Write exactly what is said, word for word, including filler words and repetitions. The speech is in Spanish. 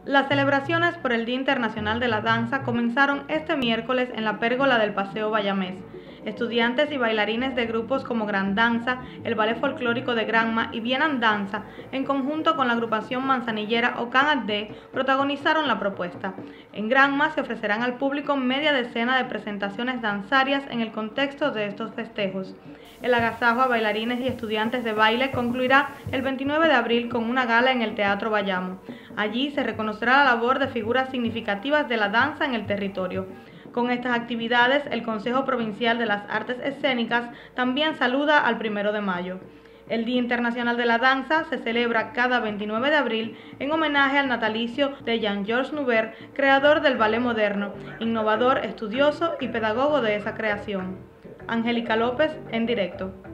Las celebraciones por el Día Internacional de la Danza comenzaron este miércoles en la pérgola del Paseo Bayamés. Estudiantes y bailarines de grupos como Gran Danza, el Ballet Folclórico de Granma y Vienan Danza, en conjunto con la agrupación manzanillera Ocan Adé, protagonizaron la propuesta. En Granma se ofrecerán al público media decena de presentaciones danzarias en el contexto de estos festejos. El agasajo a bailarines y estudiantes de baile concluirá el veintinueve de abril con una gala en el Teatro Bayamo. Allí se reconocerá la labor de figuras significativas de la danza en el territorio. Con estas actividades, el Consejo Provincial de las Artes Escénicas también saluda al primero de mayo. El Día Internacional de la Danza se celebra cada veintinueve de abril en homenaje al natalicio de Jean-Georges Noubert, creador del ballet moderno, innovador, estudioso y pedagogo de esa creación. Angélica López, en directo.